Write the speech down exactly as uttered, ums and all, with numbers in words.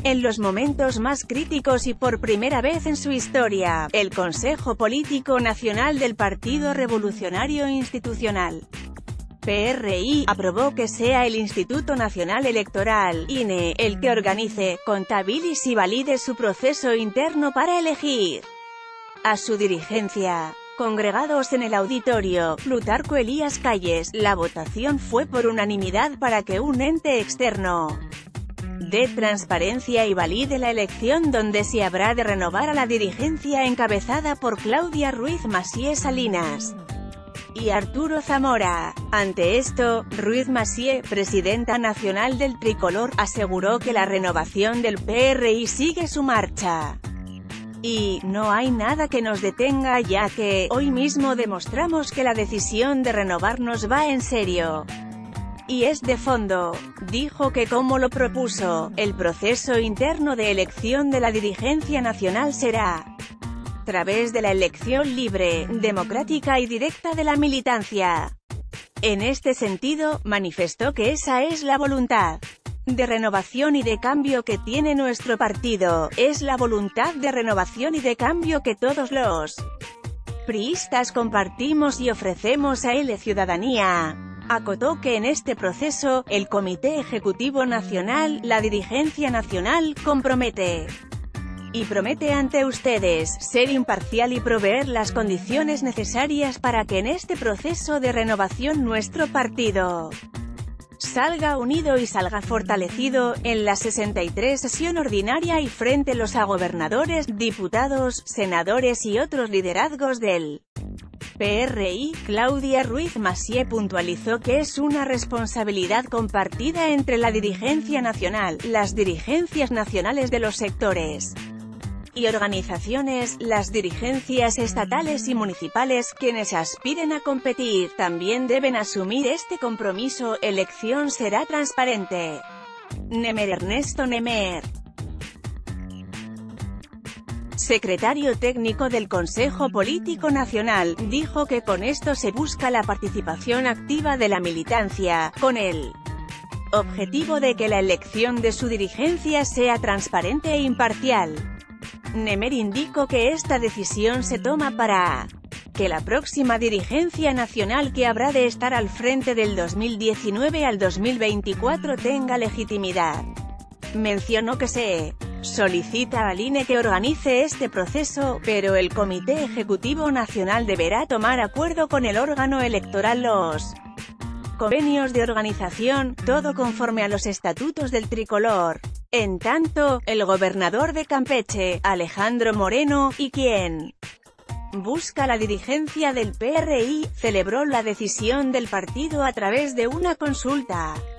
En los momentos más críticos y por primera vez en su historia, el Consejo Político Nacional del Partido Revolucionario Institucional P R I, aprobó que sea el Instituto Nacional Electoral, I N E, el que organice, contabilice y valide su proceso interno para elegir a su dirigencia. Congregados en el auditorio Plutarco Elías Calles, la votación fue por unanimidad para que un ente externo dé transparencia y valide la elección, donde se habrá de renovar a la dirigencia encabezada por Claudia Ruiz Massieu Salinas y Arturo Zamora. Ante esto, Ruiz Massieu, presidenta nacional del Tricolor, aseguró que la renovación del P R I sigue su marcha y no hay nada que nos detenga, ya que hoy mismo demostramos que la decisión de renovarnos va en serio y es de fondo. Dijo que, como lo propuso, el proceso interno de elección de la dirigencia nacional será a través de la elección libre, democrática y directa de la militancia. En este sentido, manifestó que esa es la voluntad de renovación y de cambio que tiene nuestro partido, es la voluntad de renovación y de cambio que todos los priistas compartimos y ofrecemos a la ciudadanía. Acotó que en este proceso, el Comité Ejecutivo Nacional, la dirigencia nacional, compromete y promete ante ustedes ser imparcial y proveer las condiciones necesarias para que en este proceso de renovación nuestro partido salga unido y salga fortalecido en la sesenta y tres sesión ordinaria y frente a los a gobernadores, diputados, senadores y otros liderazgos del P R I. Claudia Ruiz Massieu puntualizó que es una responsabilidad compartida entre la dirigencia nacional, las dirigencias nacionales de los sectores y organizaciones, las dirigencias estatales y municipales, quienes aspiren a competir, también deben asumir este compromiso. Elección será transparente. Nemer Ernesto Nemer, secretario técnico del Consejo Político Nacional, dijo que con esto se busca la participación activa de la militancia, con el objetivo de que la elección de su dirigencia sea transparente e imparcial. Nemer indicó que esta decisión se toma para que la próxima dirigencia nacional, que habrá de estar al frente del dos mil diecinueve al dos mil veinticuatro, tenga legitimidad. Mencionó que se solicita al I N E que organice este proceso, pero el Comité Ejecutivo Nacional deberá tomar acuerdo con el órgano electoral los convenios de organización, todo conforme a los estatutos del Tricolor. En tanto, el gobernador de Campeche, Alejandro Moreno, y quien busca la dirigencia del P R I, celebró la decisión del partido a través de una consulta.